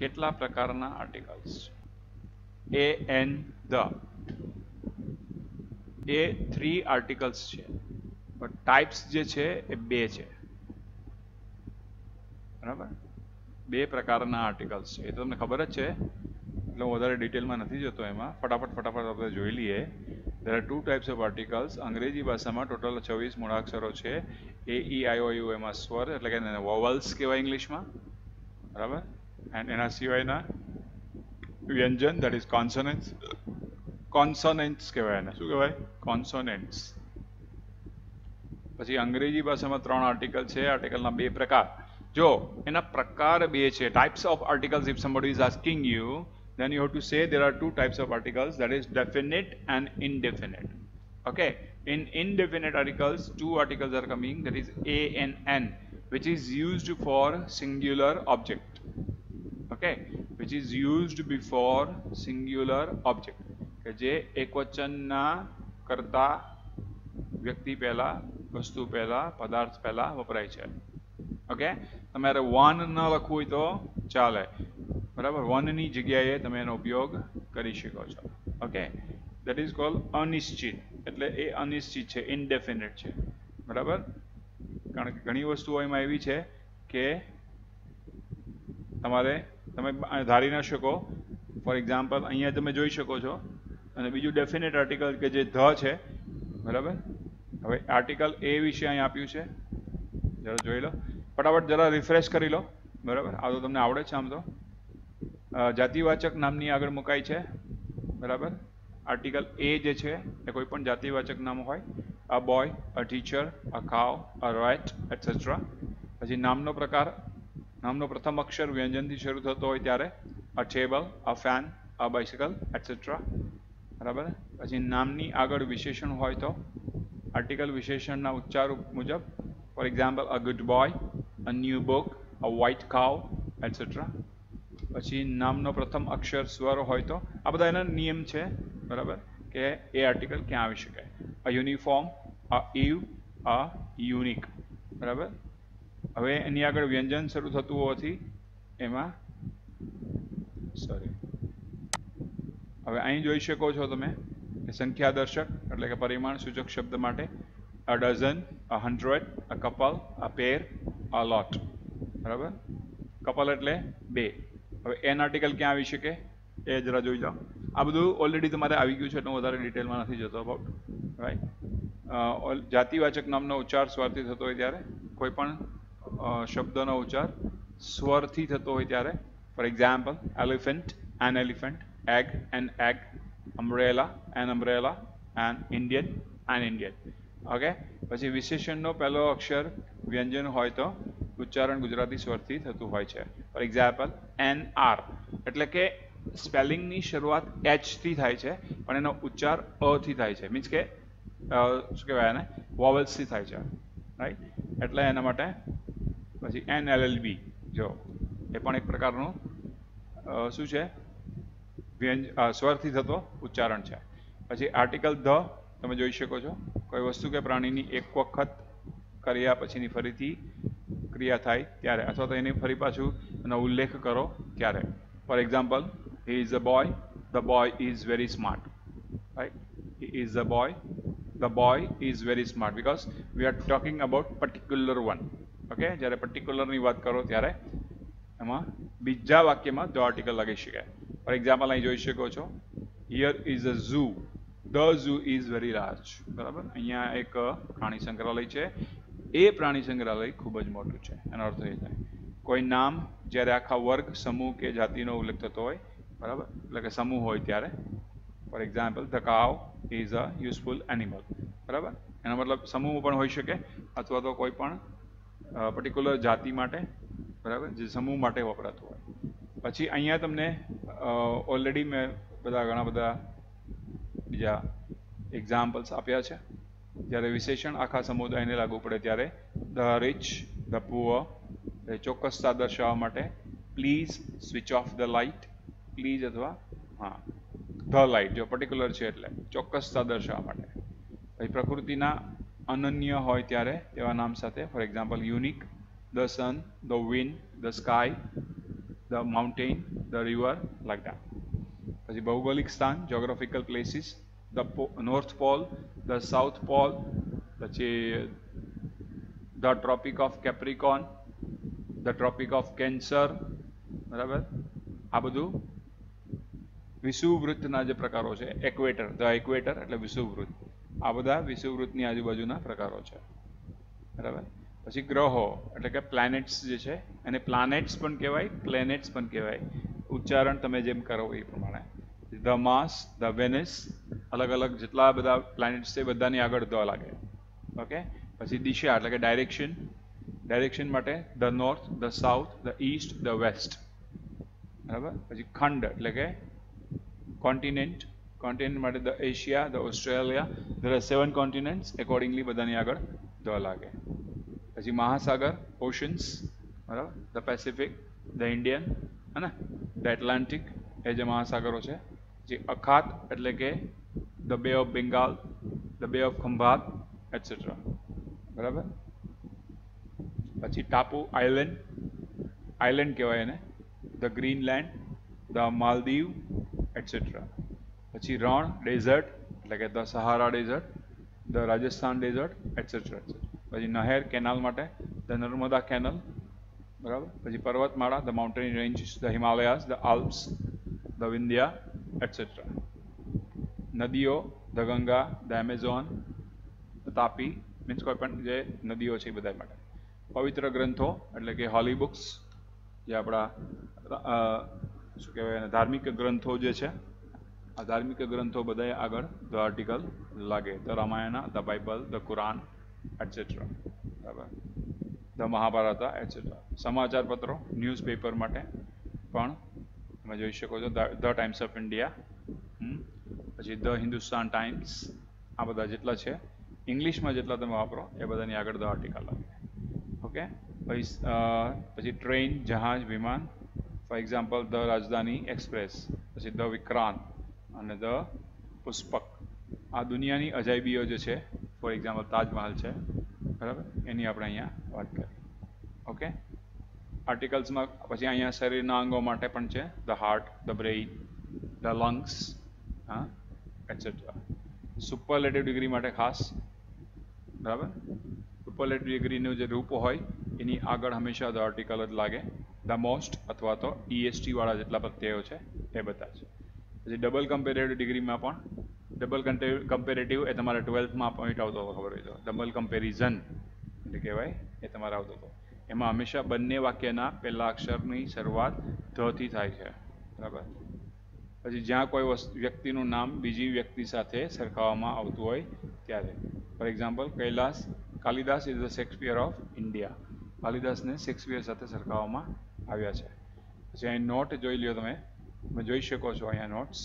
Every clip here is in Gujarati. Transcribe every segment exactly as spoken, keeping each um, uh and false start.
કેટલા પ્રકારના આર્ટિકલ્સ? એ એન ધ એ થ્રી આર્ટિકલ્સ છે, પણ ટાઈપ્સ જે છે એ બે છે. બરાબર, બે પ્રકારના આર્ટિકલ્સ છે. એ તો તમને ખબર જ છે, એટલે હું વધારે ડિટેલમાં નથી જતો એમાં. ફટાફટ ફટાફટ આપણે જોઈ લઈએ. there are two types of articles. અંગ્રેજી ભાષામાં ટોટલ છવ્વીસ મૂળાક્ષરો છે. એ ઈ આઈ ઓ યુ એમાં સ્વર એટલે કે વોવલ્સ કહેવાય ઇંગ્લિશમાં. બરાબર, એન્ડ એના સિવાયના વ્યંજન દેટ ઇઝ કોન્સોનન્ટ્સ. કોન્સોનન્ટ્સ કહેવાય એને. શું કહેવાય? કોન્સોનન્ટ્સ. પછી અંગ્રેજી ભાષામાં ત્રણ આર્ટિકલ છે. આર્ટિકલના બે પ્રકાર. જો એના પ્રકાર બે છે, types of articles. If somebody is asking you, then you have to say there are two types of articles, that is definite and indefinite. Okay, in indefinite articles two articles are coming, that is a and n, which is used for singular object. Okay, which is used before singular object, કે જે એકવચનના કરતા વ્યક્તિ પહેલા, વસ્તુ પહેલા, પદાર્થ પહેલા વપરાય છે. ઓકે, તમારે વન ન લખવું હોય તો ચાલે. બરાબર, વનની જગ્યાએ તમે એનો ઉપયોગ કરી શકો છો. ઓકે, દેટ ઇઝ કોલ્ડ અનિશ્ચિત. એટલે એ અનિશ્ચિત છે, ઇનડેફિનેટ છે. બરાબર, કારણ કે ઘણી વસ્તુઓ એમાં એવી છે કે તમારે તમે ધારી ન શકો. ફોર એક્ઝામ્પલ અહીંયા તમે જોઈ શકો છો. અને બીજું ડેફિનેટ આર્ટિકલ કે જે ધ છે. બરાબર, હવે આર્ટિકલ એ વિશે અહીં આપ્યું છે, જરા જોઈ લો. ફટાફટ જરા રિફ્રેશ કરી લો. બરાબર, આ તો તમને આવડે છે આમ તો. જાતિવાચક નામની આગળ મુકાય છે. બરાબર, આર્ટિકલ એ જે છે એ કોઈ પણ જાતિવાચક નામ હોય. અ બોય, અ ટીચર, અ કાવ, અ રેટ એટસેટ્રા. પછી નામનો પ્રકાર, નામનો પ્રથમ અક્ષર વ્યંજનથી શરૂ થતો હોય ત્યારે. A table, a fan, a bicycle etcetera. બરાબર, પછી નામની આગળ વિશેષણ હોય તો આર્ટિકલ વિશેષણના ઉચ્ચાર મુજબ. For example a good boy, a new book, a white cow etcetera. પછી નામનો પ્રથમ અક્ષર સ્વર હોય તો આ બધા એના નિયમ છે. બરાબર, કે એ આર્ટિકલ ક્યાં આવી શકે. A uniform, a ewe, a unique. બરાબર, હવે એની આગળ વ્યંજન શરૂ થતું હોવાથી એમાં સોરી હવે અહીં જોઈ શકો છો તમે કે સંખ્યા દર્શક એટલે કે પરિમાણ સૂચક શબ્દ માટે a dozen, a hundred, a couple, a pair, a lot. બરાબર, કપલ એટલે બે. હવે એન આર્ટિકલ ક્યાં આવી શકે એ જરા જોઈ જાઓ. આ બધું ઓલરેડી તમારે આવી ગયું છે, એટલે હું વધારે ડિટેલમાં નથી જતો. અબાઉટ રાઈટ, જાતિવાચક નામનો ઉચ્ચાર સ્વરથી થતો હોય ત્યારે. કોઈ પણ શબ્દનો ઉચ્ચાર સ્વરથી થતો હોય ત્યારે. For example elephant, an elephant, egg, an egg, umbrella, an umbrella, and Indian, an Indian. Okay, પછી વિશેષણનો પહેલો અક્ષર વ્યંજન હોય તો ઉચ્ચારણ ગુજરાતી સ્વરથી થતું હોય છે. ફોર એક્ઝામ્પલ એન આર, એટલે કે સ્પેલિંગની શરૂઆત એચ થી થાય છે, પણ એનો ઉચ્ચાર અ થી થાય છે. મીન્સ કે શું કહેવાય એને, વોવલ્સથી થાય છે. રાઈટ, એટલે એના માટે પછી એન એલ એલ બી, જો એ પણ એક પ્રકારનું શું છે, વ્યંજ સ્વરથી થતો ઉચ્ચારણ છે. પછી આર્ટિકલ ધ તમે જોઈ શકો છો. કોઈ વસ્તુ કે પ્રાણીની એક વખત કર્યા પછીની ફરીથી ક્રિયા થાય ત્યારે, અથવા તો એની ફરી પાછું એનો ઉલ્લેખ કરો ત્યારે. For example he is a boy, the boy is very smart. Right, he is a boy, the boy is very smart, because we are talking about particular one. Okay, જ્યારે પર્ટિક્યુલરની વાત કરો ત્યારે એમાં બીજા વાક્યમાં ધ આર્ટિકલ લાગી શકે. ફોર એક્ઝામ્પલ અહીં જોઈ શકો છો, here is a zoo, the zoo is very large. બરાબર, અહીંયા એક પ્રાણી સંગ્રહાલય છે. એ પ્રાણી સંગ્રહાલય ખૂબ જ મોટું છે. એનો અર્થ એ થાય કોઈ નામ જ્યારે આખા વર્ગ, સમૂહ કે જાતિનો ઉલ્લેખ થતો હોય. બરાબર, એટલે કે સમૂહ હોય ત્યારે. For example the cow is a useful animal. બરાબર, એનો મતલબ સમૂહ પણ હોઈ શકે, અથવા તો કોઈ પણ પર્ટિક્યુલર જાતિ માટે. બરાબર, જે સમૂહ માટે વપરાતું હોય. પછી અહીંયા તમને ઓલરેડી મેં બધા ઘણા બધા બીજા એક્ઝામ્પલ્સ આપ્યા છે. જ્યારે વિશેષણ આખા સમુદાયને લાગુ પડે ત્યારે ધ રીચ, ધ પુઅર, એ ચોક્કસતા દર્શાવવા માટે. Please switch off the light, please અથવા હા ધ લાઇટ, જો પર્ટિક્યુલર છે એટલે ચોક્કસતા દર્શાવવા માટે. પછી પ્રકૃતિના અનન્ય હોય ત્યારે તેવા નામ સાથે. For example unique, the sun, the wind, the sky, the the mountain, the river, like that. પછી ભૌગોલિક સ્થાન, geographical places, the po north pole, the south pole, પછી the tropic of Capricorn, the tropic of Cancer, બરાબર. આ બધું વિષુવવૃત્તના જે પ્રકારો છે, એક્વેટર, ધ એક્વેટર એટલે વિષુવવૃત્ત, આ બધા વિષુવવૃત્તની આજુબાજુના પ્રકારો છે, બરાબર. પછી ગ્રહો એટલે કે પ્લેનેટ્સ જે છે એને પ્લાનેટ્સ પણ કહેવાય, પ્લેનેટ્સ પણ કહેવાય, ઉચ્ચારણ તમે જેમ કરો એ પ્રમાણે. ધ માસ, ધ વેનસ, અલગ અલગ જેટલા બધા પ્લાનેટ્સ છે બધાની આગળ ધ લાગે. ઓકે. પછી દિશા એટલે કે ડાયરેક્શન, ડાયરેક્શન માટે the north, the south, the east, the west, બરાબર. પછી ખંડ એટલે કે કોન્ટિનેન્ટ, કોન્ટિનેન્ટ માટે the Asia, the Australia, there are seven continents, accordingly બધાની આગળ ધ લાગે. પછી મહાસાગર, ઓશન્સ, બરાબર. ધ પેસિફિક, ધ ઇન્ડિયન, હે ને, ધ એટલાન્ટિક, એ જે મહાસાગરો છે. જે અખાત એટલે કે the bay of Bengal, the bay of Khambhat, etcetera, બરાબર. પછી ટાપુ, આઇલેન્ડ, આઇલેન્ડ કહેવાય એને, the Greenland, the Maldives, etcetera. પછી રણ, ડેઝર્ટ એટલે કે the Sahara desert, the Rajasthan desert, etcetera. પછી નહેર, કેનાલ માટે ધ નર્મદા કેનલ, બરાબર. પછી પર્વતમાળા, the mountain ranges, the Himalayas, the Alps, the Vindhya, etcetera. નદીઓ, the Ganga, the Amazon, Tapi, means કોઈ પણ જે નદીઓ છે એ બધા માટે. પવિત્ર ગ્રંથો એટલે કે હોલી બુક્સ, જે આપણા શું કહેવાય એને ધાર્મિક ગ્રંથો જે છે, આ ધાર્મિક ગ્રંથો બધા આગળ ધ આર્ટિકલ લાગે. The Ramayana, the Bible, the Quran, etcetera, બરાબર. The Mahabharata, etcetera. સમાચાર પત્રો, ન્યૂઝપેપર માટે પણ તમે જોઈ શકો છો, ધ ટાઈમ્સ ઓફ ઇન્ડિયા, પછી ધ હિન્દુસ્તાન ટાઈમ્સ, આ બધા જેટલા છે ઇંગ્લિશમાં જેટલા તમે વાપરો એ બધાની આગળ ધ આર્ટિકલ લાગે. ઓકે. પછી પછી ટ્રેન, જહાજ, વિમાન, for example the Rajdhani Express, પછી ધ વિક્રાંત અને ધ પુષ્પક. આ દુનિયાની અજાયબીઓ જે છે, ફોર એક્ઝામ્પલ તાજમહાલ છે, બરાબર, એની આપણે અહીંયા વાત કરીએ. ઓકે. આર્ટિકલ્સમાં પછી અહીંયા શરીરના અંગો માટે પણ છે, the heart, the brain, the lungs, હા, એટસેટ્રા. સુપરલેટિવ ડિગ્રી માટે ખાસ, બરાબર. સુપરલેટિવ ડિગ્રીનું જે રૂપ હોય એની આગળ હંમેશા ધ આર્ટિકલ જ લાગે. ધ મોસ્ટ અથવા તો ઈએસટી વાળા જેટલા પ્રત્યયો છે એ બધા છે. પછી ડબલ કમ્પેરેટિવ ડિગ્રીમાં પણ, ડબલ કમ્પેરેટિવ એ તમારે ટ્વેલ્થમાં પોઈન્ટ આવતો હતો, ખબર હોય તો. ડબલ કમ્પેરિઝન એટલે કહેવાય, એ તમારે આવતો હતો. એમાં હંમેશા બંને વાક્યના પહેલા અક્ષરની શરૂઆત ધ થી થાય છે, બરાબર. પછી જ્યાં કોઈ વસ્તુ વ્યક્તિનું નામ બીજી વ્યક્તિ સાથે સરખાવવામાં આવતું હોય ત્યારે, for example Kailas, Kalidas is the Shakespeare of India, કાલિદાસને શેક્સપિયર સાથે સરખાવવામાં આવ્યા છે. પછી અહીં નોટ જોઈ લ્યો, તમે તમે જોઈ શકો છો અહીંયા નોટ્સ.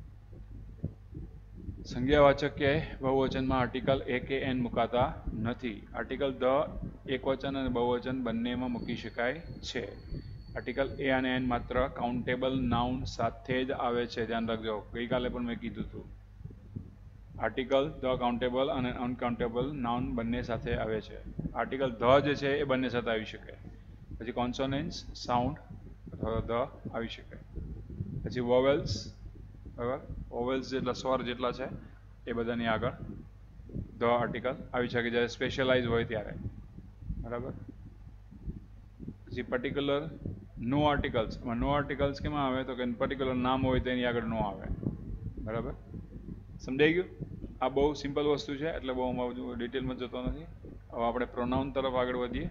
સંજ્ઞાવાચક કે બહુવચનમાં આર્ટિકલ એ કે એન મુકાતા નથી. આર્ટિકલ ધ એકવચન અને બહુવચન બંનેમાં મૂકી શકાય છે. આર્ટિકલ એ અને એન માત્ર કાઉન્ટેબલ નાઉન સાથે જ આવે છે, ધ્યાન રાખજો. ગઈકાલે પણ મેં કીધું હતું, આર્ટિકલ ધ કાઉન્ટેબલ અને અનકાઉન્ટેબલ નાઉન બંને સાથે આવે છે. આર્ટિકલ ધ જે છે એ બંને સાથે આવી શકે. પછી કોન્સોનન્ટ્સ, સાઉન્ડ અથવા ધ આવી શકે. પછી વોવેલ્સ, બરાબર, વોવેલ્સ જેટલા સ્વર જેટલા છે એ બધાની આગળ ધ આર્ટિકલ આવી શકે જ્યારે સ્પેશિયલાઇઝ હોય ત્યારે, બરાબર. પછી particular no articles, no articles કેમાં આવે તો કે પર્ટિક્યુલર નામ હોય તો એની આગળ નો આવે, બરાબર. સમજાઈ ગયું? આ બહુ સિમ્પલ વસ્તુ છે એટલે બહુ ડિટેલમાં જતો નથી. હવે આપણે પ્રોનાઉન તરફ આગળ વધીએ.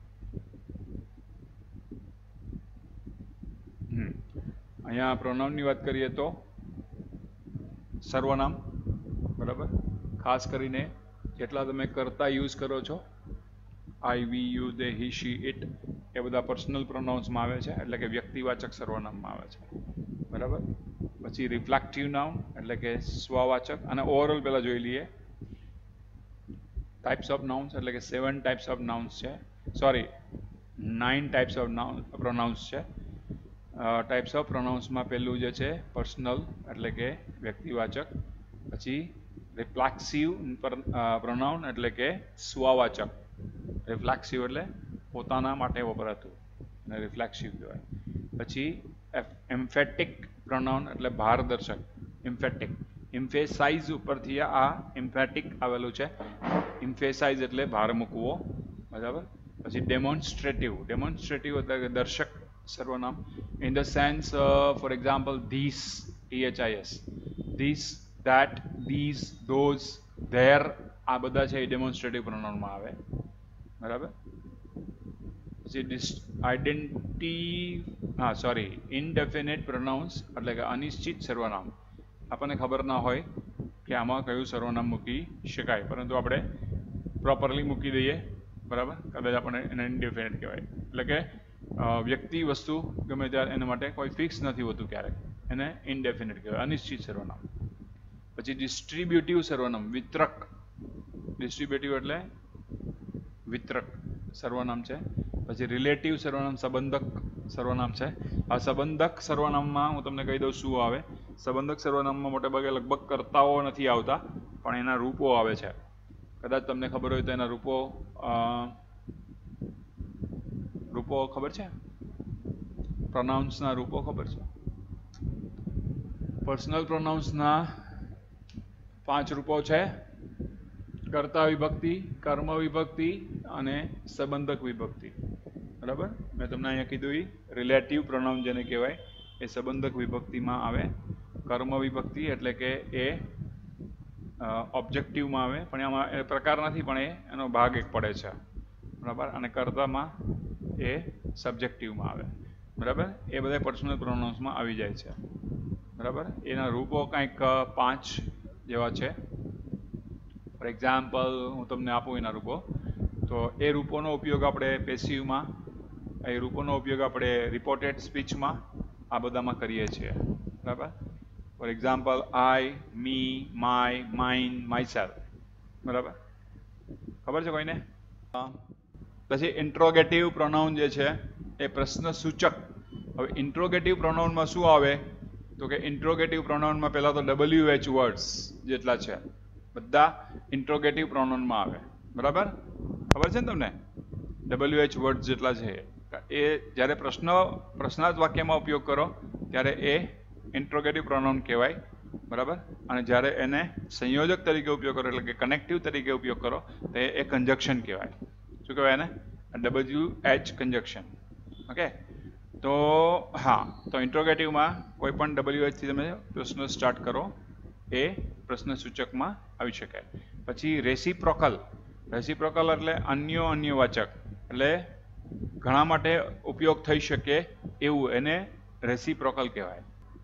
હમ અહીંયા પ્રોનાઉનની વાત કરીએ તો સર્વનામ, બરાબર. ખાસ કરીને જેટલા તમે કરતા યુઝ કરો છો, આઈ, વી, you, they, he, she, it, એ બધા પર્સનલ પ્રોનાઉન્સમાં આવે છે, એટલે કે વ્યક્તિવાચક સર્વનામમાં આવે છે, બરાબર. પછી રિફ્લેક્ટિવ નાઉન એટલે કે સ્વવાચક. અને ઓવરઓલ પહેલા જોઈ લઈએ ટાઈપ્સ ઓફ નાઉન્સ, એટલે કે સેવન ટાઈપ્સ ઓફ નાઉન્સ છે, sorry nine types of noun pronouns છે. ટાઈપ્સ ઓફ પ્રોનાઉન્સમાં પહેલું જે છે પર્સનલ એટલે કે વ્યક્તિવાચક. પછી રિફ્લેક્સિવ પ્રોનાઉન એટલે કે સ્વવાચક. રિફ્લેક્સિવ એટલે પોતાના માટે વપરાતું અને રિફ્લેક્સિવ કહેવાય. પછી એમ્ફેટિક પ્રોનાઉન એટલે ભારદર્શક, એમ્ફેટિક, એમ્ફેસાઇઝ ઉપરથી આ એમ્ફેટિક આવેલું છે, એમ્ફેસાઇઝ એટલે ભાર મૂકવો, બરાબર. પછી ડેમોન્સ્ટ્રેટિવ, ડેમોન્સ્ટ્રેટિવ એટલે કે દર્શક સર્વનામ, in the sense for example this, T H I S, this, that, these, those, there, આ બધા છે એ ડેમોન્સ્ટ્રેટિવ પ્રોનાઉનમાં આવે, બરાબર. પછી આઈડેન્ટી હા સોરી ઇનડેફિનેટ પ્રોનાઉન્સ એટલે કે અનિશ્ચિત સર્વનામ, આપણને ખબર ના હોય કે આમાં કયું સર્વનામ મૂકી શકાય, પરંતુ આપણે પ્રોપરલી મૂકી દઈએ, બરાબર. કદાચ આપણે એને ઇનડેફિનેટ કહેવાય, એટલે કે વ્યક્તિ વસ્તુ ગમે ત્યારે એના માટે કોઈ ફિક્સ નથી હોતું, ક્યારેક એને ઇનડેફિનેટ કહેવાય, અનિશ્ચિત સર્વનામ. પછી ડિસ્ટ્રીબ્યુટિવ સર્વનામ, વિતરક, ડિસ્ટ્રીબ્યુટિવ એટલે વિતરક સર્વનામ છે. પછી રિલેટિવ સર્વનામ, સંબંધક સર્વનામ છે. આ સંબંધક સર્વનામમાં હું તમને કહી દઉં શું આવે. સંબંધક સર્વનામમાં મોટે ભાગે લગભગ કર્તાઓ નથી આવતા, પણ એના રૂપો આવે છે. કદાચ તમને ખબર હોય તો એના રૂપો રૂપો ખબર છે, પ્રોનાઉન્સના રૂપો ખબર છે. પર્સનલ પ્રોનાઉન્સના પાંચ રૂપો છે: કર્તા વિભક્તિ, કર્મ વિભક્તિ અને સંબંધક વિભક્તિ, બરાબર. મેં તમને અહીંયા કીધું એ રિલેટિવ પ્રોનાઉન જેને કહેવાય એ સંબંધક વિભક્તિમાં આવે. કર્મ વિભક્તિ એટલે કે એ ઓબ્જેક્ટિવમાં આવે, પણ એમાં એ પ્રકાર નથી, પણ એ એનો ભાગ એક પડે છે, બરાબર. અને કર્તામાં એ સબ્જેક્ટિવમાં આવે, બરાબર. એ બધા પર્સનલ પ્રોનાઉન્સમાં આવી જાય છે, બરાબર. એના રૂપો કંઈક પાંચ જેવા છે. ફોર એક્ઝામ્પલ હું તમને આપું એના રૂપો, તો એ રૂપોનો ઉપયોગ આપણે પેસિવમાં, એ રૂપોનો ઉપયોગ આપણે રિપોર્ટેડ સ્પીચમાં, આ બધામાં કરીએ છીએ, બરાબર. For example I, me, my, mine, myself, બરાબર. ખબર છે કોઈને? પછી ઇન્ટ્રોગેટિવ પ્રોનાઉન જે છે એ પ્રશ્ન સૂચક. હવે ઇન્ટ્રોગેટિવ પ્રોનાઉનમાં શું આવે તો કે ઇન્ટ્રોગેટિવ પ્રોનાઉનમાં પહેલા તો ડબલ્યુ એચ વર્ડ્સ જેટલા છે બધા ઇન્ટ્રોગેટિવ પ્રોનાઉનમાં આવે, બરાબર. ખબર છે ને તમને? ડબલ્યુ એચ વર્ડ્સ જેટલા છે એ જ્યારે પ્રશ્ન પ્રશ્નાર્થ વાક્યમાં ઉપયોગ કરો ત્યારે એ ઇન્ટ્રોગેટિવ પ્રોનાઉન કહેવાય, બરાબર. અને જ્યારે એને સંયોજક તરીકે ઉપયોગ કરો એટલે કે કનેક્ટિવ તરીકે ઉપયોગ કરો તો એ કન્જક્શન કહેવાય. શું કહેવાય એને? W H conjunction. ઓકે. તો હા, તો ઇન્ટ્રોગેટિવમાં કોઈ પણ ડબલ્યુ એચથી તમે પ્રશ્ન સ્ટાર્ટ કરો એ પ્રશ્ન સૂચકમાં આવી શકે. પછી રેસિપ્રોકલ, રેસિપ્રોકલ એટલે અન્ય અન્યવાચક, એટલે ઘણા માટે ઉપયોગ થઈ શકે એવું, એને રેસિપ્રોકલ કહેવાય.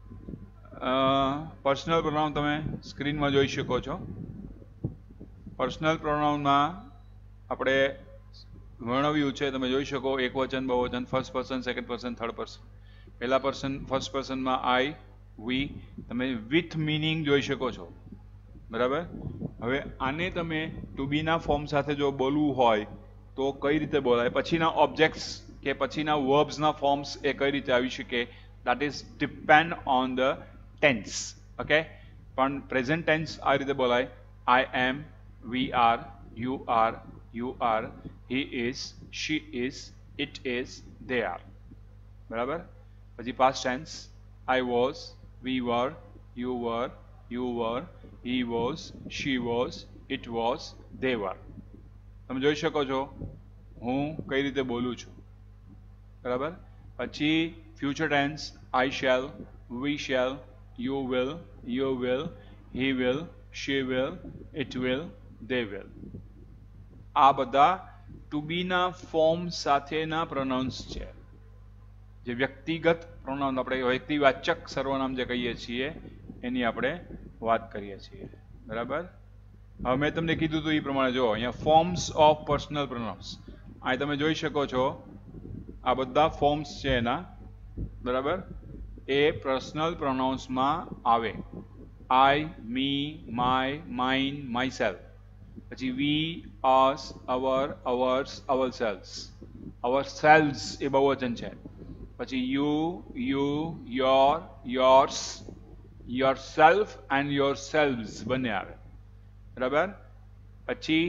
પર્સનલ પ્રોનાઉન તમે સ્ક્રીનમાં જોઈ શકો છો. પર્સનલ પ્રોનાઉનમાં આપણે વર્ણવ્યું છે, તમે જોઈ શકો એક વચન, બહુવચન, first person, second person, third person. પહેલા પર્સન ફર્સ્ટ પર્સનમાં આઈ, વી, તમે વિથ મિનિંગ જોઈ શકો છો, બરાબર. હવે આને તમે ટુ બીના ફોર્મ સાથે જો બોલવું હોય તો કઈ રીતે બોલાય, પછીના ઓબ્જેક્ટ્સ કે પછીના વર્બ્સના ફોર્મ્સ એ કઈ રીતે આવી શકે, that is depend on the tense. Okay. પણ પ્રેઝન્ટ ટેન્સ આ રીતે બોલાય: I am, we are, you are, you are, he is, she is, it is, they are, બરાબર. પછી past tense: I was, we were, you were, you were, he was, she was, it was, they were. તમે જોઈ શકો છો હું કઈ રીતે બોલું છું, બરાબર. પછી future tense: I shall, we shall, you will, you will, he will, she will, it will, they will. આ બધા ટુ બીના ફોર્મ સાથેના પ્રોનાઉન્સ છે. જે વ્યક્તિગત પ્રોનાઉન, આપણે વ્યક્તિવાચક સર્વનામ જે કહીએ છીએ એની આપણે વાત કરીએ છીએ, બરાબર. હવે મેં તમને કીધું હતું એ પ્રમાણે જો અહીંયા ફોર્મ્સ ઓફ પર્સનલ પ્રોનાઉન્સ, અહીં તમે જોઈ શકો છો આ બધા ફોર્મ્સ છે એના, બરાબર. એ પર્સનલ પ્રોનાઉન્સમાં આવે. I, me, my, mine, myself. પછી we, us, our, ours, ourselves. Ourselves એ બહુવચન છે. પછી you, you, your, yours, yourself and yourselves બંને આવે, બરાબર. પછી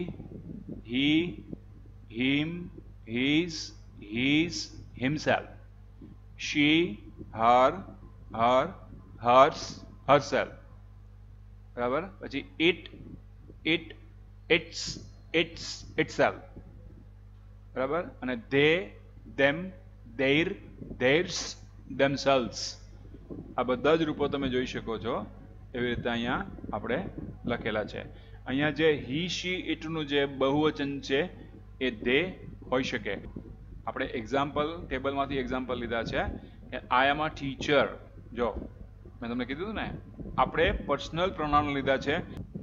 he, him, his, his, himself. she, her, her, hers, herself. બરાબર. પછી it, it, its, its, itself. બરાબર. અને they, them, their, theirs, themselves. આ બધા જ રૂપો તમે જોઈ શકો છો એવી રીતે અહીંયા આપણે લખેલા છે. અહીંયા જે he, she, it નું જે બહુવચન છે એ they હોઈ શકે. આપણે એક્ઝામ્પલ ટેબલમાંથી એક્ઝામ્પલ લીધા છે કે આઈ એમ અ ટીચર. જો મેં તમને કીધું હતું ને, આપણે પર્સનલ પ્રોનાઉન લીધા છે.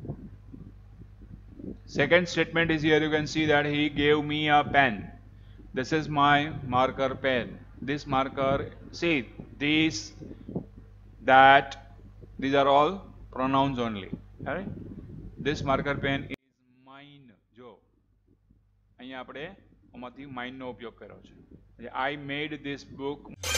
Second statement is here you can see that he gave me a pen. This is my marker pen. This marker, see, this, that, these are all pronouns only. Right? This marker pen is mine. જો અહીંયા આપણે આમાંથી mine નો ઉપયોગ કર્યો છે. I made this book